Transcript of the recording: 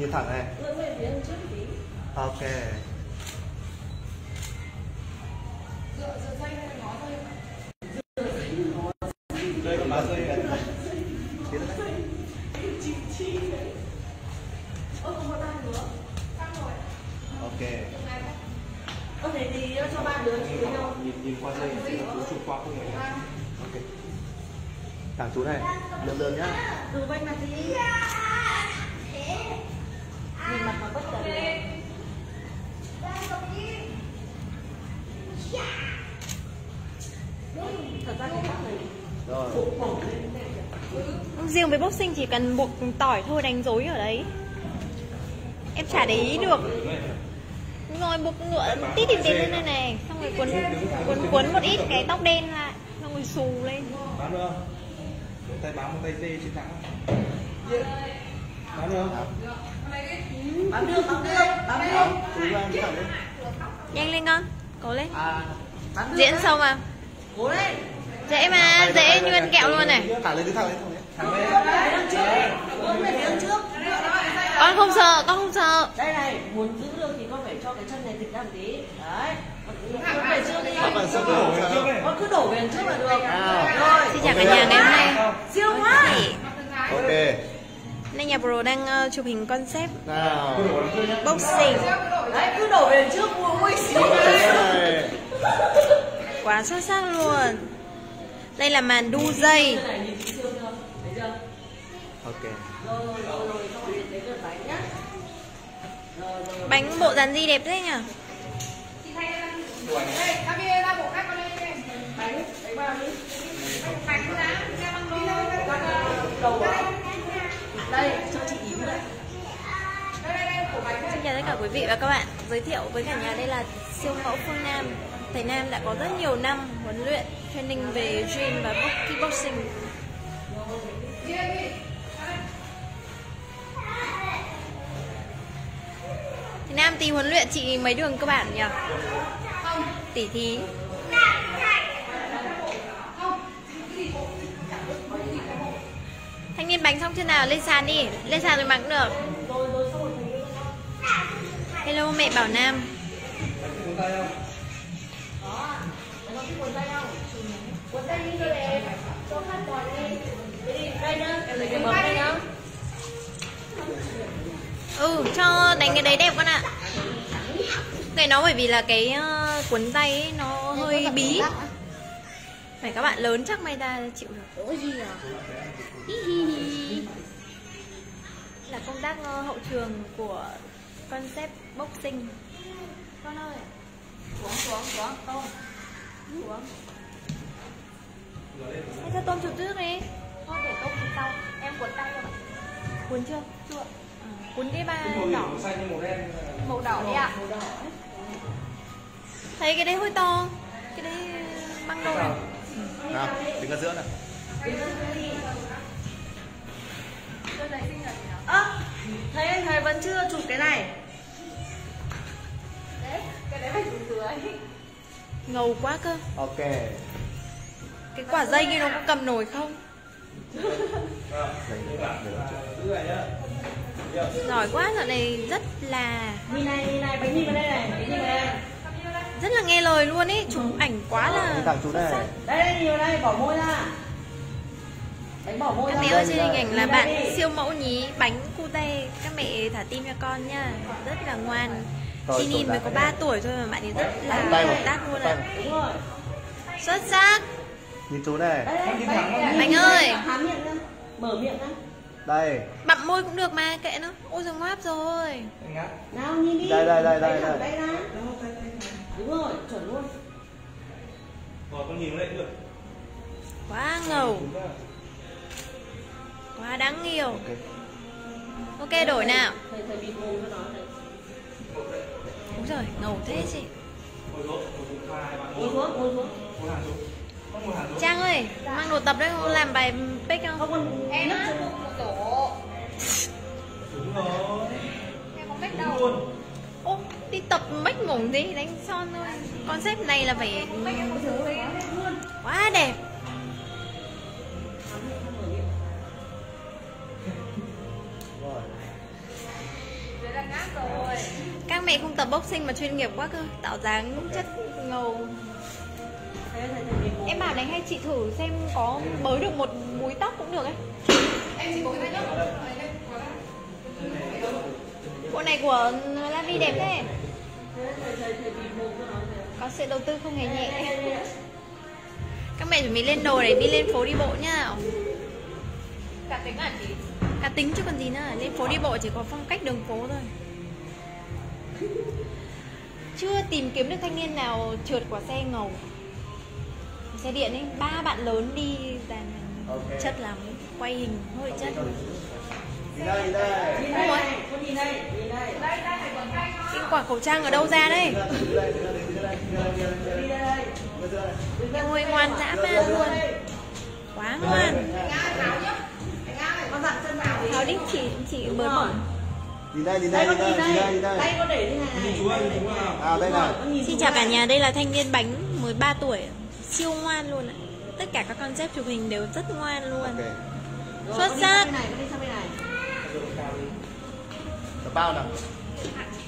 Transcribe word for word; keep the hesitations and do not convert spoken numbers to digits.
Nhìn thẳng này. Ok. Đây có má dây gần. Ok. Có thể thì cho ba đứa chụp với nhau. Nhìn nhìn qua dây thì nó chụp qua không này. Ok. Thẳng chú này, lớn lớn nhá. Từ bên mặt đi. Nhìn mặt mà bất cần. Thật ra cái này. Rồi. Riêng với boxing chỉ cần buộc tỏi thôi, đánh rối ở đấy. Em chả để ý được. Rồi buộc ngựa tít tít đến đây này, xong rồi cuốn cuốn cuốn một ít cái tóc đen lại, xong rồi xù lên. Bám được không? Một tay bám một tay dê trên thẳng. Bám được không? Bám được, bám được, bám được. Chú ra đi thẳng lên. Nhanh lên con, cố lên. À, bám được. Diễn xong mà. Cố lên. Dễ mà, dễ như ăn kẹo luôn này. Thẳng lên, đứng thẳng lên, thẳng lên. Thẳng lên. Đằng trước. Hướng về phía đằng trước. Con không sợ, con không sợ. Đây này, muốn giữ được thì con phải cho cái chân này dịch ra một tí. Đấy. Con về trước đi. Bạn sẽ đổ về trước này. Con cứ đổ về đằng trước là được. Rồi. Xin chào cả nhà ngày hôm nay. Siêu quá. Ok. Nay nhà Pro đang uh, chụp hình concept Nào. boxing. Đấy, cứ đổ về đằng trước. Ui, siêu này. Quá xuất sắc luôn. Đây là màn đu dây. Ok. Bánh bộ dàn di đẹp thế nhỉ? Đây, cho chị ý đây. Xin chào tất cả quý vị và các bạn. Giới thiệu với cả nhà đây là siêu mẫu Phương Nam. Thầy Nam đã có rất nhiều năm huấn luyện, training về gym và kickboxing. Thầy Nam thì huấn luyện chị mấy đường cơ bản nhỉ? Tỉ thí. Thanh niên bánh xong chưa nào? Lên sàn đi, lên sàn rồi mặc cũng được. Hello mẹ Bảo Nam. Ừ, cho đánh cái đấy đẹp con ạ. Cái nó bởi vì là cái uh, cuốn tay ấy, nó hơi bí. Phải các bạn lớn chắc may ta chịu được. Ủa gì à? Là công tác uh, hậu trường của concept boxing. Con ơi. Xuống xuống xuống tôm. Xuống. Hãy cho tôm chụp trước đi. Thôi để tôm chụp sau. Em cuốn tay rồi. Cuốn chưa? Chưa. À, cuốn cái ba đỏ. Màu đỏ đi ạ. Thấy cái đấy hơi to. Cái đấy băng đôi. Nào, đứng ở giữa này. Ơ, à, thấy anh thầy vẫn chưa chụp cái này. Đấy, cái đấy phải chụp dưới. Ngầu quá cơ. Ok. Cái quả dây kia nó có cầm nổi không? Giỏi quá, dạo này rất là... Nhìn này, nhìn này, bánh nhìn vào đây này, bánh nhìn vào đây. Rất là nghe lời luôn ý, chụp ảnh quá là... Đi thẳng chú này. Đây, đây, nhìn vào đây, bỏ môi ra. Bánh bỏ môi Các ra. mẹ ơi, trên hình ảnh là bạn siêu mẫu nhí bánh cute. Các mẹ thả tim cho con nha. Rất là ngoan. Tin nhìn mới có ba tuổi thôi mà bạn ấy rất là hợp tác luôn ạ. Đúng rồi. Xuất sắc. Nhìn chú này. Bánh ơi. Há miệng ra. Mở miệng ra. Đây. Bặm môi cũng được mà, kệ nó. Ôi giời ngoáp rồi. Nào nhìn đi. Đây đây đây đây đây. Đây ra. Đúng rồi, chuẩn luôn. Rồi con nhìn lên được. Quá ngầu. Quá đáng yêu. Ok. Ok đổi nào. Thầy thầy bịt mồm cho nó này. Đúng rồi, ngầu thế chị. Ngồi xuống, ngồi xuống. Trang ơi, mang đồ tập đấy không làm bài pick không? Không, em á. Em không pick đâu. Ô, đi tập make mỏng gì, đánh son thôi. Concept này là phải quá đẹp. mẹ không tập boxing mà chuyên nghiệp quá cơ, tạo dáng chất ngầu. Thế thầy thầy nhìn Em bảo này hay chị thử xem có bới được một búi tóc cũng được ấy. Em chỉ có cái tóc này đây. Bộ này của La Vi đẹp thế. thế thầy thầy thầy nhìn mồm cho nó thế. Có sự đầu tư không hề nhẹ. Các mẹ chuẩn bị lên đồ để đi lên phố đi bộ nhá. Cả tính à chị? Cá tính chứ còn gì nữa. Lên phố đi bộ chỉ có phong cách đường phố thôi. Chưa tìm kiếm được thanh niên nào trượt qua xe ngầu. Xe điện ấy, ba bạn lớn đi dàn chất lắm, quay hình hơi chất. Nhìn đây, nhìn đây. Nhìn đây này, con nhìn đây, nhìn đây. Đây đây phải còn tay thôi. Cái quả khẩu trang ở đâu ra đây? Đi đây, đi đây, đi đây, đi đây, đi đây, Đi đây. đi đây. Em ơi ngoan dã man luôn. Quá ngoan. Con dặn chân vào đi. Tháo đi chị chị bớt bỏng. Nhìn đây, nhìn đây, Đây nhìn con đây, nhìn nhìn đây, đây. nhìn đây. Đây con để thế này. Chú ơi, chú ơi. À đây này. Xin chào cả nhà, đây là thanh niên bánh mới ba tuổi, siêu ngoan luôn ạ. Tất cả các concept chụp hình đều rất ngoan luôn. Ok. Xuất sắc. Bên này, con đi sang bên này. Tập bao nào.